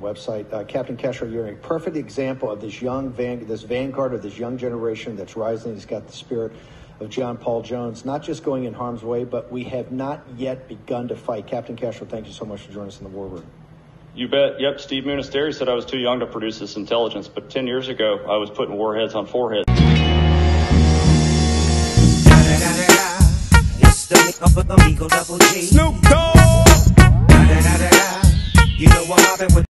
website. Captain Keshel, you're a perfect example of this this vanguard of this young generation that's rising. He's got the spirit of John Paul Jones, not just going in harm's way, but we have not yet begun to fight. Captain Keshel, thank you so much for joining us in the war room. You bet. Yep, Steve Munisteri said I was too young to produce this intelligence, but 10 years ago, I was putting warheads on foreheads. Snoop Dogg. You know what happened with